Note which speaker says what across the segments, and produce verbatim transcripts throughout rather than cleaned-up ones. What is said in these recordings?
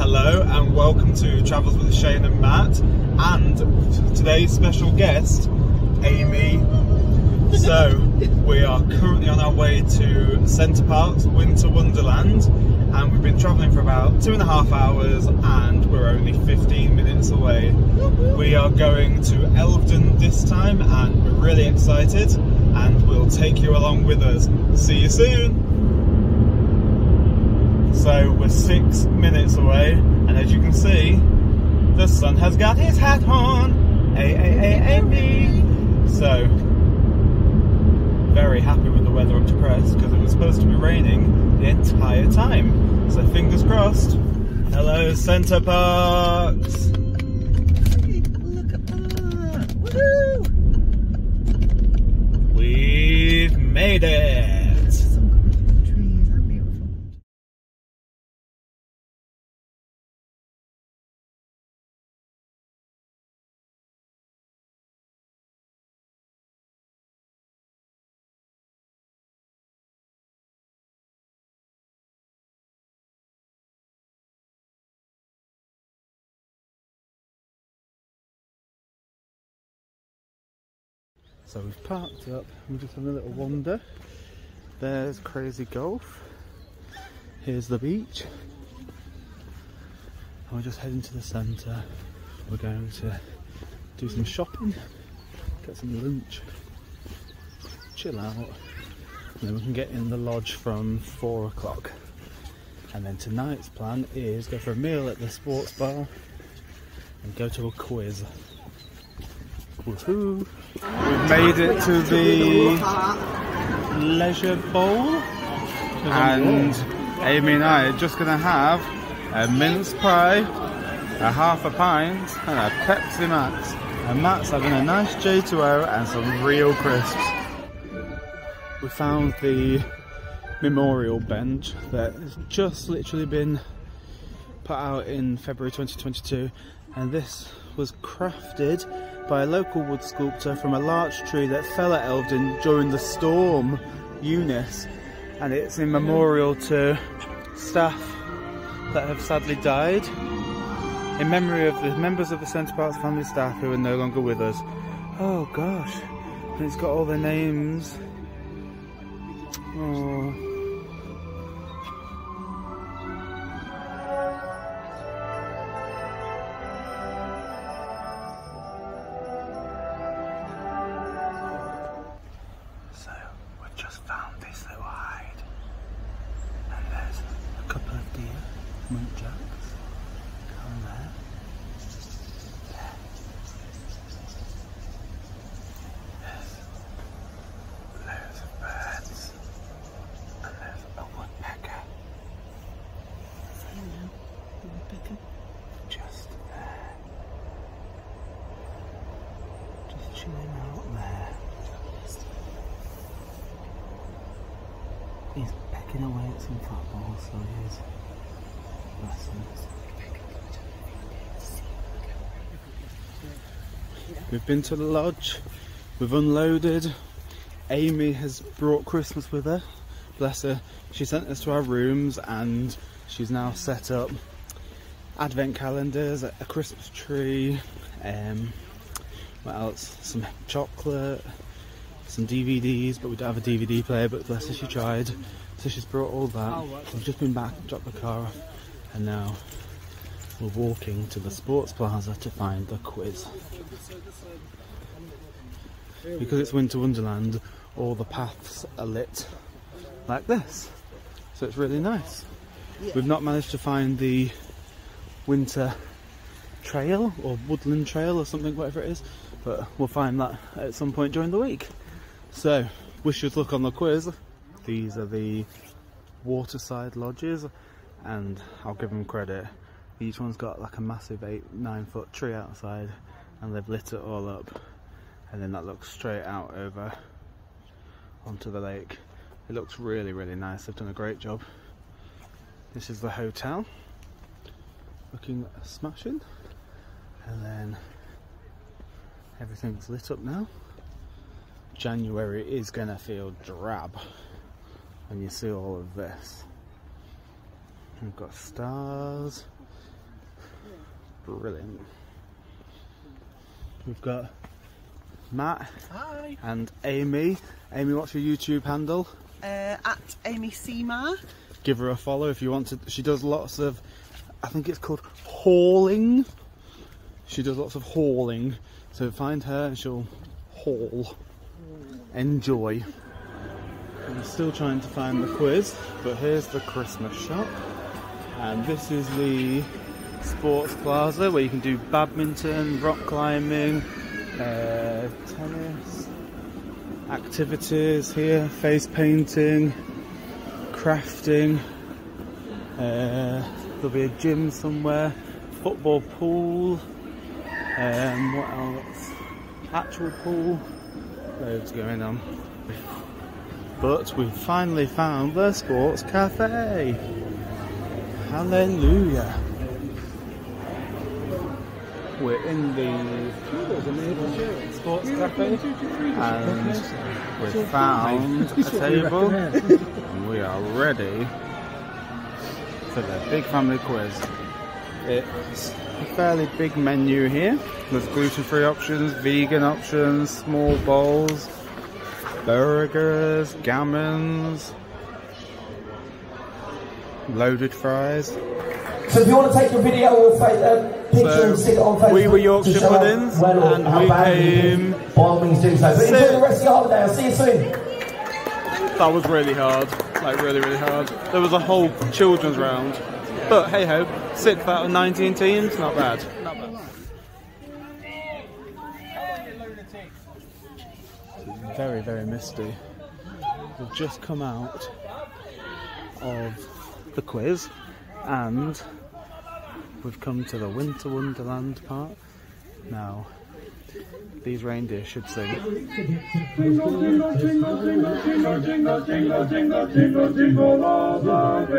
Speaker 1: Hello and welcome to Travels with Shane and Matt, and today's special guest, Amy. So we are currently on our way to Center Parcs, Winter Wonderland, and we've been travelling for about two and a half hours and we're only fifteen minutes away. We are going to Elveden this time and we're really excited, and we'll take you along with us. See you soon! So we're six minutes away, and as you can see, the sun has got his hat on. A A A Amy. So very happy with the weather up to press, because it was supposed to be raining the entire time. So fingers crossed. Hello, Center Parcs.
Speaker 2: Hey, look at that! Woohoo!
Speaker 1: We've made it. So we've parked up, we're just having a little wander. There's Crazy Golf. Here's the beach. And we're just heading to the centre. We're going to do some shopping, get some lunch, chill out, and then we can get in the lodge from four o'clock. And then tonight's plan is go for a meal at the sports bar and go to a quiz. Woohoo! We've made it to the leisure bowl, and Amy and I are just going to have a mince pie, a half a pint, and a Pepsi Max. And Matt's having a nice J two O and some real crisps. We found the memorial bench that has just literally been put out in February twenty twenty-two, and this was crafted by a local wood sculptor from a large tree that fell at Elveden during the storm Eunice, and it's in memorial to staff that have sadly died, in memory of the members of the Center Parcs family staff who are no longer with us. Oh gosh, and it's got all their names. Oh. Out there. He's pecking away at some football, so he is. Bless him. We've been to the lodge, we've unloaded. Amy has brought Christmas with her, bless her. She sent us to our rooms and she's now set up advent calendars, a Christmas tree, um, what else? Some chocolate, some D V Ds, but we don't have a D V D player, but bless her, she tried. So she's brought all that. We've just been back, dropped the car off, and now we're walking to the sports plaza to find the quiz. Because it's Winter Wonderland, all the paths are lit like this. So it's really nice. We've not managed to find the winter trail or woodland trail or something, whatever it is, but we'll find that at some point during the week. So wish us luck on the quiz. These are the waterside lodges, and I'll give them credit, each one's got like a massive eight nine foot tree outside and they've lit it all up, and then that looks straight out over onto the lake. It looks really really nice. They've done a great job. This is the hotel, looking smashing. And then everything's lit up now. January is gonna feel drab when you see all of this. We've got stars, Brilliant. We've got Matt.
Speaker 2: Hi.
Speaker 1: And Amy. Amy, what's your YouTube handle?
Speaker 2: Uh, at Amy Seamar.
Speaker 1: Give her a follow if you want to. She does lots of, I think it's called hauling. She does lots of hauling. So find her and she'll haul. Enjoy. I'm still trying to find the quiz, but here's the Christmas shop. And this is the Sports Plaza where you can do badminton, rock climbing, uh, tennis, activities here, face painting, crafting, uh, there'll be a gym somewhere, football pool, um, what else, actual pool, loads going on. But we finally found the Sports Cafe. Hallelujah. We're in the Sports Cafe and we've found a table and we are ready for the big family quiz. It's a fairly big menu here. There's gluten-free options, vegan options, small bowls, burgers, gammons, loaded fries.
Speaker 3: So if you want to take a video or a picture
Speaker 1: So,
Speaker 3: and stick it on Facebook,
Speaker 1: we were Yorkshire
Speaker 3: to show
Speaker 1: puddings,
Speaker 3: well or
Speaker 1: and
Speaker 3: how
Speaker 1: we
Speaker 3: bad you
Speaker 1: came
Speaker 3: think, by all means do so. But enjoy the rest of your holiday. I'll see you soon.
Speaker 1: That was really hard, like really, really hard. There was a whole children's round. But hey ho, sixth out of nineteen teams, not bad. Not bad. It's very, very misty. We've just come out of the quiz and we've come to the Winter Wonderland park. Now, these reindeer should sing.
Speaker 4: Jingle, jingle, jingle, jingle, jingle, jingle, jingle, jingle, jingle, jingle all the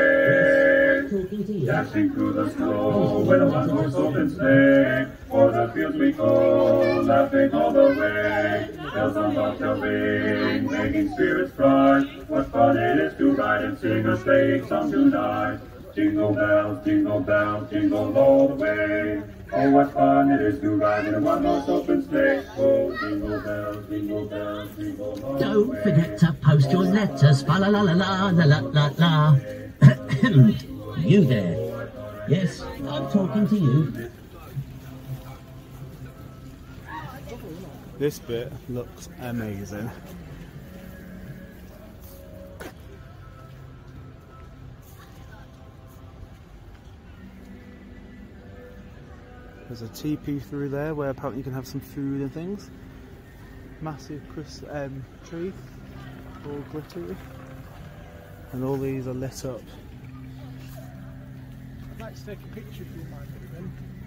Speaker 4: way. Dashing through the snow with a one-horse open sleigh. O'er the fields we go, laughing all the way. Bells on bobtails ring, making spirits bright. What fun it is to ride and sing a sleighing song tonight. Jingle bells, jingle bells, jingle all the way. Oh, what fun it is to ride in a one-horse open sleigh. Oh, jingle bells, jingle bells, jingle all the way.
Speaker 5: Don't forget to post your letters. Fa la la la la la la la la. You there? Yes, I'm talking to you.
Speaker 1: This bit looks amazing. There's a teepee through there where apparently you can have some food and things. Massive Chris, um, tree, all glittery. And all these are lit up.
Speaker 6: I'd like to take a picture if you mind, then.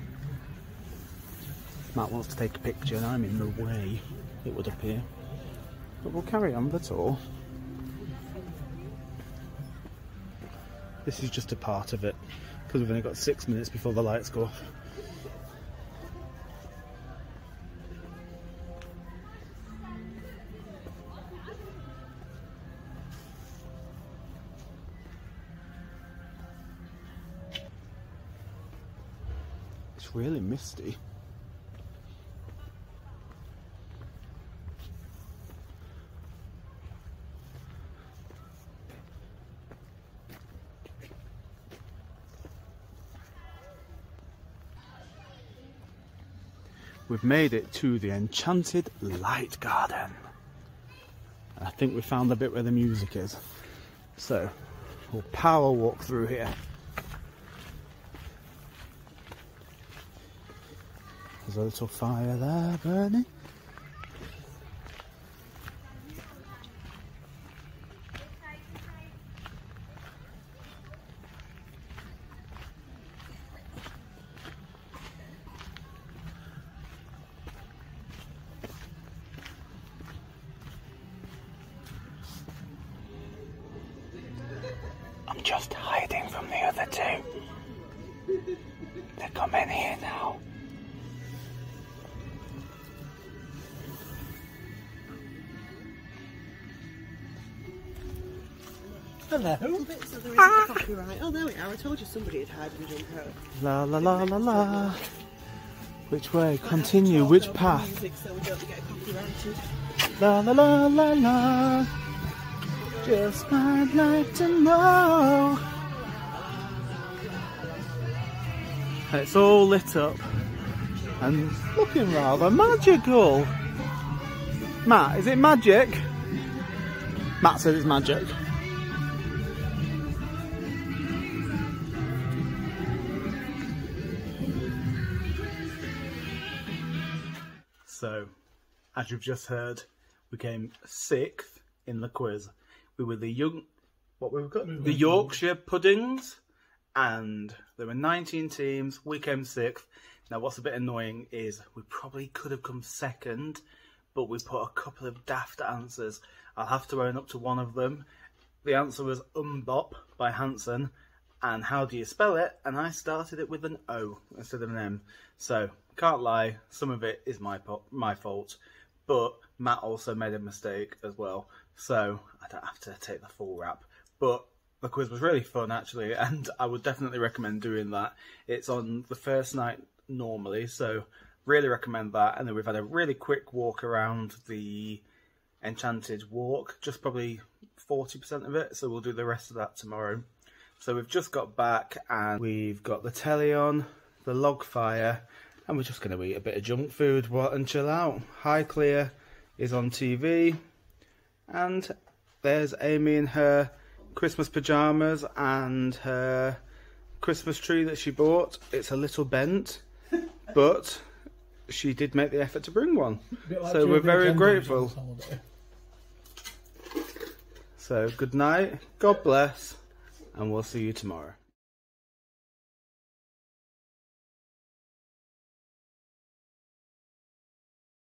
Speaker 1: Matt wants to take a picture and I'm in the way, it would appear. But we'll carry on the tour. This is just a part of it, because we've only got six minutes before the lights go off. It's really misty. We've made it to the Enchanted Light Garden. I think we found the bit where the music is. So, we'll power walk through here. There's a little fire there burning. I'm just hiding from the other two. They're coming here now.
Speaker 6: Hello.
Speaker 2: Bits that there isn't a copyright. Oh, there we are. I told you somebody had hide and jump out.
Speaker 1: La la la la la. Which way? Continue. Which path?
Speaker 2: Music so we don't get copyrighted.
Speaker 1: La la la la la. Just might like to know. It's all lit up and looking rather magical. Matt, is it magic? Matt said it's magic. So, as you've just heard, we came sixth in the quiz. We were the young, what we've got, the Yorkshire Puddings, and there were nineteen teams. We came sixth. Now, what's a bit annoying is we probably could have come second, but we put a couple of daft answers. I'll have to own up to one of them. The answer was umbop by Hanson, and how do you spell it? And I started it with an O instead of an M. So, can't lie, some of it is my my fault, but Matt also made a mistake as well, so I don't have to take the full rap. But the quiz was really fun actually, and I would definitely recommend doing that. It's on the first night normally, so really recommend that. And then we've had a really quick walk around the Enchanted Walk, just probably forty percent of it, so we'll do the rest of that tomorrow. So we've just got back and we've got the telly on, the log fire, and we're just going to eat a bit of junk food and chill out. High Clear is on T V, and there's Amy in her Christmas pyjamas and her Christmas tree that she bought. It's a little bent, but she did make the effort to bring one, like so we're very grateful. So good night, God bless, and we'll see you tomorrow.